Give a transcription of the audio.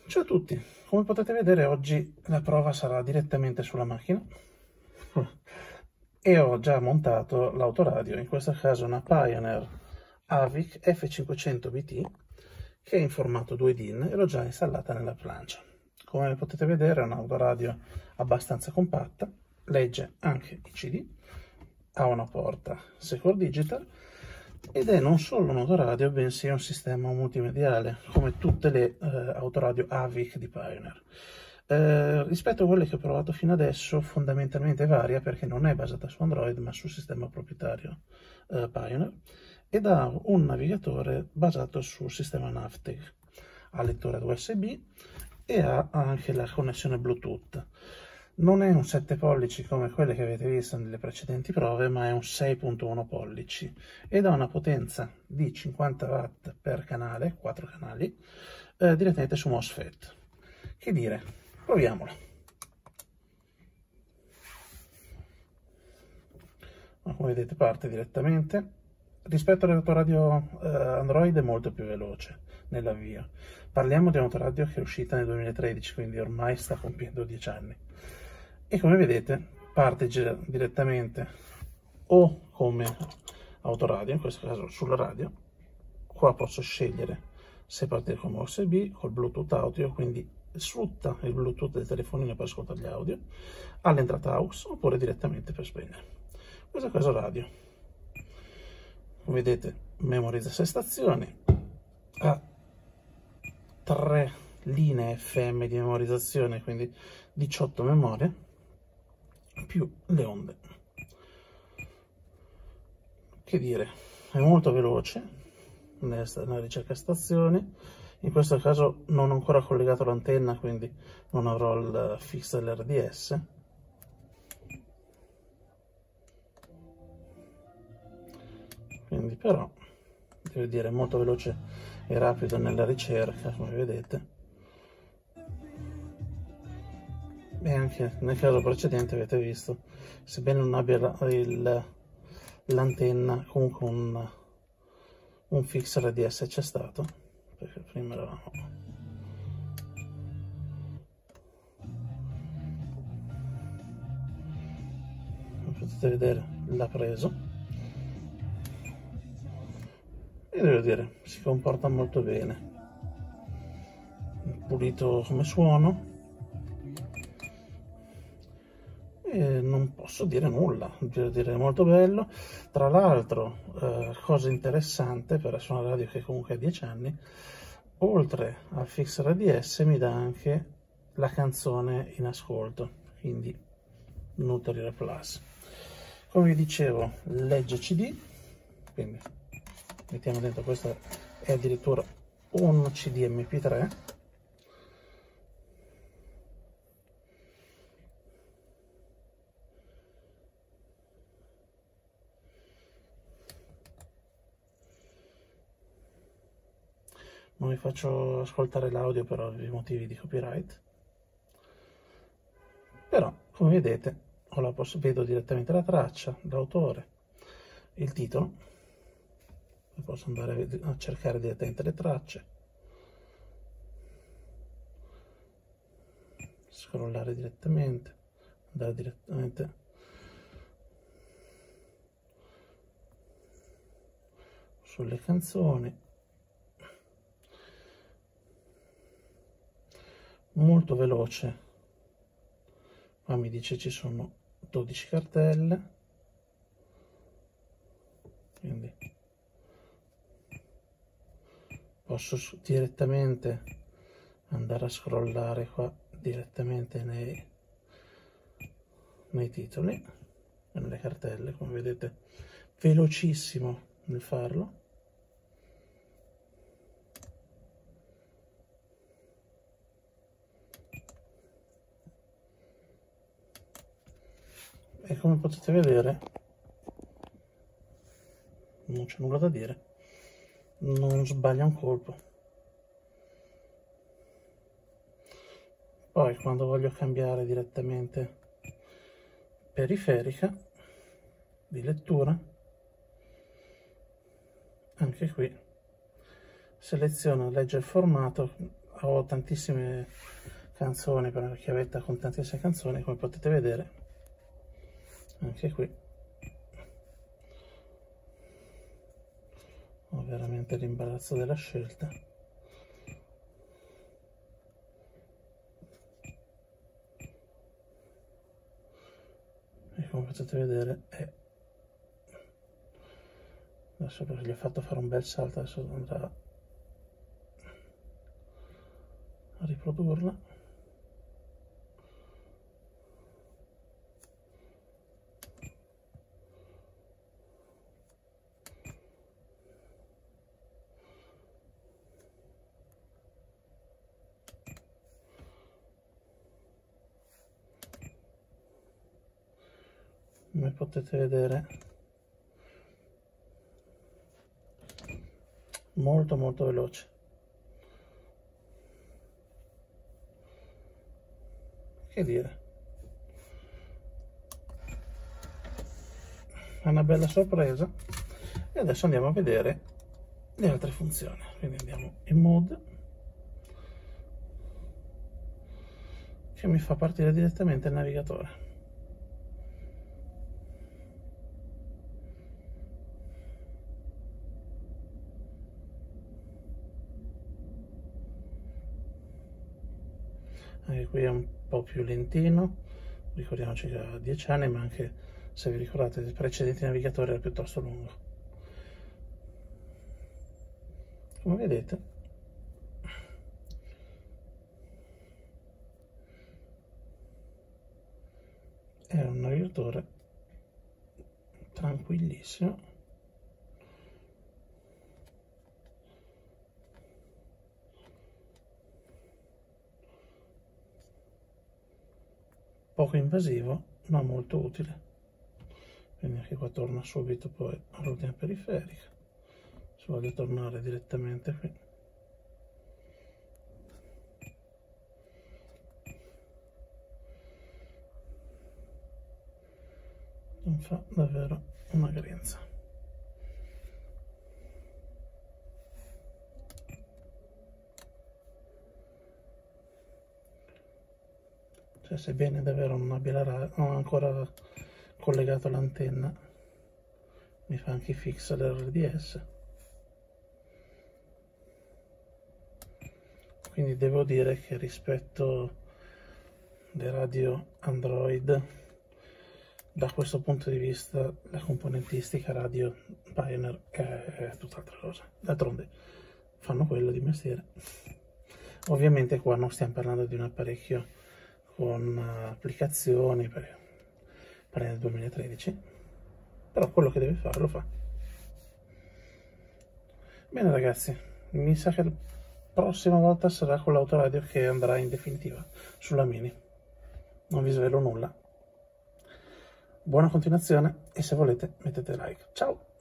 Ciao a tutti, come potete vedere oggi la prova sarà direttamente sulla macchina e ho già montato l'autoradio, in questo caso una Pioneer Avic F500BT che è in formato 2 DIN e l'ho già installata nella plancia. Come potete vedere è un'autoradio abbastanza compatta, legge anche i CD, ha una porta Secure Digital ed è non solo un autoradio bensì un sistema multimediale come tutte le autoradio AVIC di Pioneer. Rispetto a quelle che ho provato fino adesso fondamentalmente varia perché non è basata su Android ma sul sistema proprietario Pioneer ed ha un navigatore basato sul sistema Navtec, ha lettore ad USB e ha anche la connessione Bluetooth. Non è un 7 pollici come quelle che avete visto nelle precedenti prove, ma è un 6.1 pollici ed ha una potenza di 50 watt per canale, 4 canali, direttamente su MOSFET. Che dire, proviamola. Come vedete parte direttamente. Rispetto all'autoradio Android è molto più veloce nell'avvio. Parliamo di un'autoradio che è uscita nel 2013, quindi ormai sta compiendo 10 anni. E come vedete parte direttamente o come autoradio, in questo caso sulla radio. Qua posso scegliere se partire con USB, col Bluetooth audio, quindi sfrutta il Bluetooth del telefonino per ascoltare gli audio, all'entrata AUX oppure direttamente per spegnere. In questo caso radio. Come vedete memorizza 6 stazioni, ha 3 linee FM di memorizzazione, quindi 18 memorie, più le onde. Che dire, è molto veloce nella ricerca stazioni. In questo caso non ho ancora collegato l'antenna, quindi non avrò il fix dell'RDS. Quindi però, devo dire, è molto veloce e rapido nella ricerca, come vedete. E anche nel caso precedente avete visto, sebbene non abbia l'antenna, comunque un fix RDS c'è stato, perché prima eravamo. Come potete vedere l'ha preso e devo dire si comporta molto bene, pulito come suono. E non posso dire nulla, devo dire molto bello. Tra l'altro, cosa interessante per essere una radio che comunque ha 10 anni, oltre al fix RDS mi dà anche la canzone in ascolto, quindi un ulteriore plus. Come vi dicevo, legge CD, quindi mettiamo dentro, questo è addirittura un CD MP3. Non vi faccio ascoltare l'audio per ovvi motivi di copyright, però come vedete vedo direttamente la traccia, l'autore, il titolo, e posso andare a cercare direttamente le tracce, scrollare direttamente, andare direttamente sulle canzoni. Molto veloce, qua mi dice ci sono 12 cartelle, quindi posso direttamente andare a scrollare qua direttamente nei titoli e nelle cartelle, come vedete velocissimo nel farlo. E come potete vedere non c'è nulla da dire, non sbaglia un colpo. Poi quando voglio cambiare direttamente periferica di lettura, anche qui seleziono legge il formato, ho tantissime canzoni per una chiavetta con tantissime canzoni, come potete vedere anche qui ho veramente l'imbarazzo della scelta. E come potete vedere adesso, perché gli ho fatto fare un bel salto, adesso andrà a riprodurla. Come potete vedere, molto veloce. Che dire, è una bella sorpresa. E adesso andiamo a vedere le altre funzioni. Quindi andiamo in Mood, che mi fa partire direttamente il navigatore. Anche qui è un po' più lentino, ricordiamoci che ha 10 anni, ma anche se vi ricordate il precedente navigatore era piuttosto lungo. Come vedete è un navigatore tranquillissimo. Poco invasivo ma molto utile. Quindi anche qua torna subito poi all'ordine periferica, se voglio tornare direttamente qui. Non fa davvero una grinza. Cioè, sebbene davvero non ho ancora collegato l'antenna, mi fa anche i fix dell'RDS. Quindi devo dire che rispetto alle radio Android, da questo punto di vista la componentistica radio Pioneer è tutt'altra cosa. D'altronde fanno quello di mestiere. Ovviamente qua non stiamo parlando di un apparecchio con applicazioni, perché parliamo del 2013, però quello che deve fare lo fa. Bene ragazzi, mi sa che la prossima volta sarà con l'autoradio che andrà in definitiva sulla Mini. Non vi svelo nulla. Buona continuazione e se volete mettete like. Ciao!